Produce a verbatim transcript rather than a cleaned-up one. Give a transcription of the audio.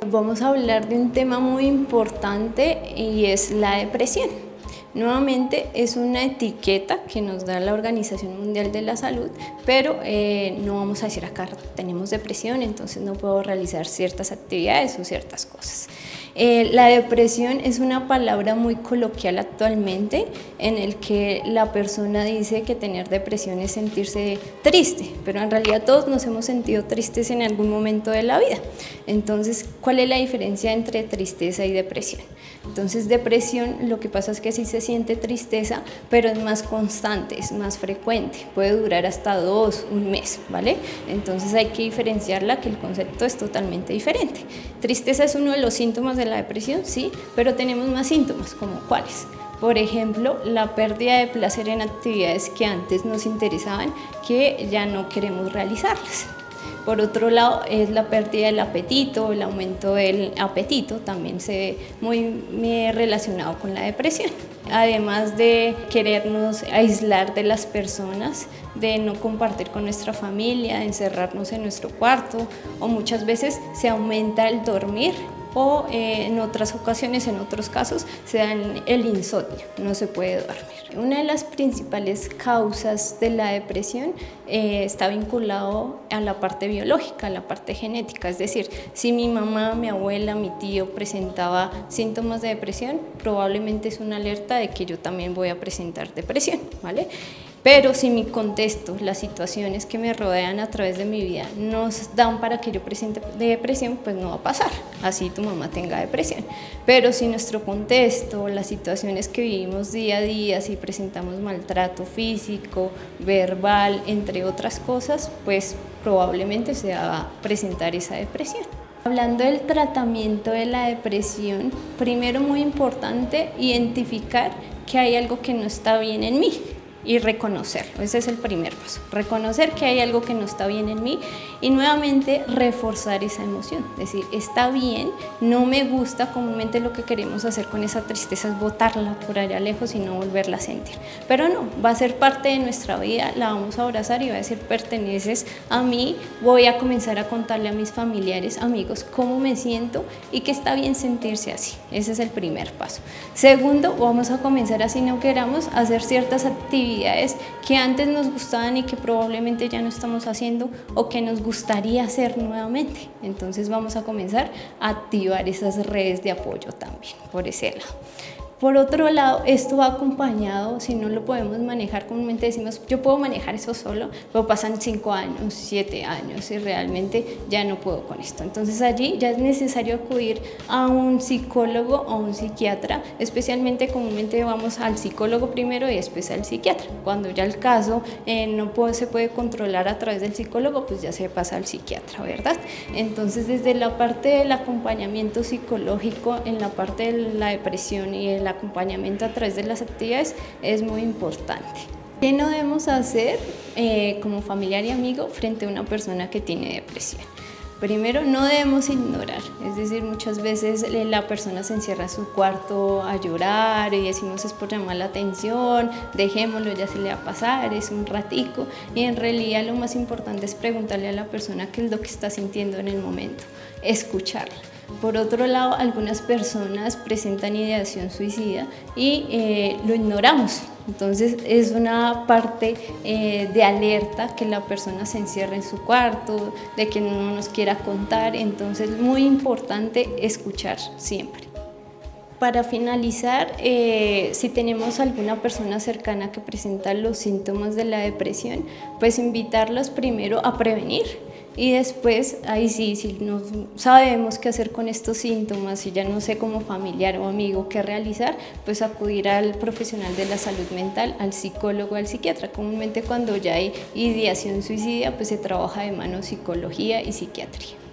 Vamos a hablar de un tema muy importante y es la depresión. Nuevamente es una etiqueta que nos da la Organización Mundial de la Salud, pero eh, no vamos a decir acá tenemos depresión, entonces no puedo realizar ciertas actividades o ciertas cosas. Eh, la depresión es una palabra muy coloquial actualmente en el que la persona dice que tener depresión es sentirse triste, pero en realidad todos nos hemos sentido tristes en algún momento de la vida. Entonces, ¿cuál es la diferencia entre tristeza y depresión? Entonces, depresión lo que pasa es que sí se siente tristeza, pero es más constante, es más frecuente, puede durar hasta dos, un mes, ¿vale? Entonces hay que diferenciarla, que el concepto es totalmente diferente. Tristeza es uno de los síntomas de la depresión, sí, pero tenemos más síntomas, como cuáles. Por ejemplo, la pérdida de placer en actividades que antes nos interesaban, que ya no queremos realizarlas. Por otro lado, es la pérdida del apetito, el aumento del apetito también se ve muy, muy relacionado con la depresión. Además de querernos aislar de las personas, de no compartir con nuestra familia, de encerrarnos en nuestro cuarto, o muchas veces se aumenta el dormir, o eh, en otras ocasiones, en otros casos, se da el insomnio, no se puede dormir. Una de las principales causas de la depresión eh, está vinculado a la parte biológica, a la parte genética, es decir, si mi mamá, mi abuela, mi tío presentaba síntomas de depresión, probablemente es una alerta de que yo también voy a presentar depresión, ¿vale? Pero si mi contexto, las situaciones que me rodean a través de mi vida nos dan para que yo presente depresión, pues no va a pasar, así tu mamá tenga depresión. Pero si nuestro contexto, las situaciones que vivimos día a día, si presentamos maltrato físico, verbal, entre otras cosas, pues probablemente se va a presentar esa depresión. Hablando del tratamiento de la depresión, primero muy importante identificar que hay algo que no está bien en mí. Y reconocerlo, ese es el primer paso, reconocer que hay algo que no está bien en mí y nuevamente reforzar esa emoción, es decir, está bien, no me gusta, comúnmente lo que queremos hacer con esa tristeza es botarla por allá lejos y no volverla a sentir, pero no, va a ser parte de nuestra vida, la vamos a abrazar y va a decir perteneces a mí, voy a comenzar a contarle a mis familiares, amigos, cómo me siento y que está bien sentirse así, ese es el primer paso. Segundo, vamos a comenzar así no queramos a hacer ciertas actividades que antes nos gustaban y que probablemente ya no estamos haciendo o que nos gustaría hacer nuevamente. Entonces vamos a comenzar a activar esas redes de apoyo también por ese lado. Por otro lado, esto va acompañado, si no lo podemos manejar, comúnmente decimos, yo puedo manejar eso solo, pero pasan cinco años, siete años y realmente ya no puedo con esto. Entonces allí ya es necesario acudir a un psicólogo o un psiquiatra, especialmente comúnmente vamos al psicólogo primero y después al psiquiatra. Cuando ya el caso eh, no puede, se puede controlar a través del psicólogo, pues ya se pasa al psiquiatra, ¿verdad? Entonces desde la parte del acompañamiento psicológico, en la parte de la depresión y el acompañamiento a través de las actividades es muy importante. ¿Qué no debemos hacer eh, como familiar y amigo frente a una persona que tiene depresión? Primero, no debemos ignorar, es decir, muchas veces la persona se encierra en su cuarto a llorar y decimos es por llamar la atención, dejémoslo, ya se le va a pasar, es un ratico, y en realidad lo más importante es preguntarle a la persona qué es lo que está sintiendo en el momento, escucharla. Por otro lado, algunas personas presentan ideación suicida y eh, lo ignoramos. Entonces es una parte eh, de alerta que la persona se encierra en su cuarto, de que no nos quiera contar. Entonces es muy importante escuchar siempre. Para finalizar, eh, si tenemos alguna persona cercana que presenta los síntomas de la depresión, pues invitarlos primero a prevenir. Y después, ahí sí, si no sabemos qué hacer con estos síntomas, si ya no sé como familiar o amigo qué realizar, pues acudir al profesional de la salud mental, al psicólogo, al psiquiatra. Comúnmente cuando ya hay ideación suicida, pues se trabaja de mano psicología y psiquiatría.